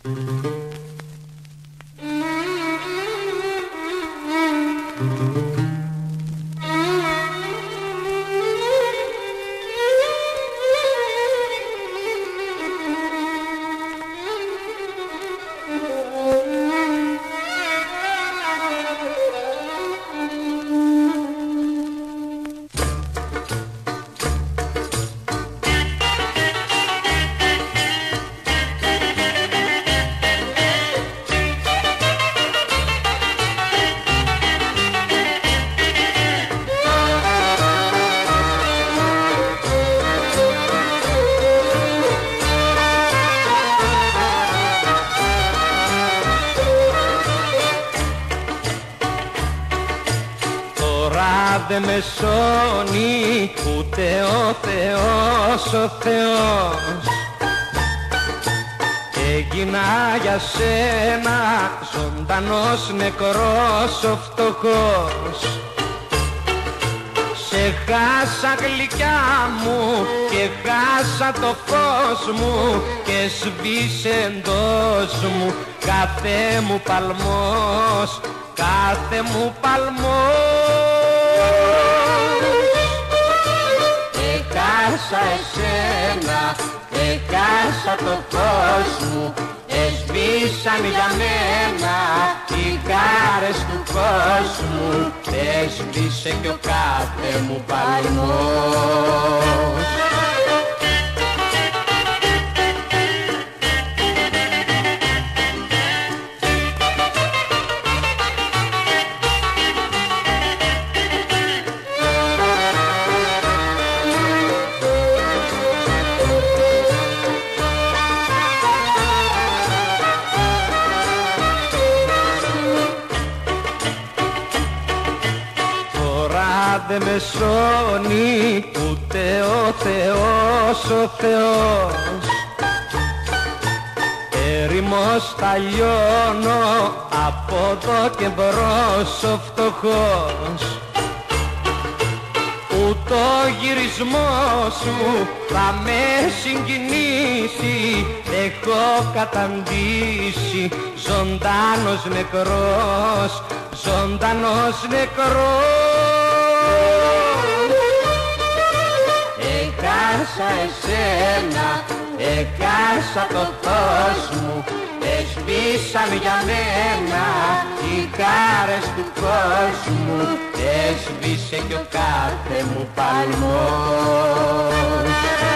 Δε με σώνει ούτε ο Θεός, ο Θεός. Έγινα για σένα ζωντανός, νεκρός, ο φτωχός. Σε χάσα γλυκιά μου και χάσα το φως μου και σβήσε εντός μου κάθε μου παλμός, κάθε μου παλμός. Έχασα εσένα, έχασα το φως μου, έσβησαν για μένα οι χάρες του κόσμου, έσβησε κι ο κάθε μου παλμός. Δε με σώνει ούτε ο Θεός, ο Θεός. Έρημος θα λιώνω από εδώ και μπρος, ο φτωχός. Ούτε ο γυρισμός σου θα με συγκινήσει, έχω καταντήσει ζωντανός νεκρός, ζωντανός νεκρός. Έχασα εσένα, έχασα το φως μου, έσβησαν για μένα οι χάρες του κόσμου, έσβησε κι ο κάθε μου παλμός.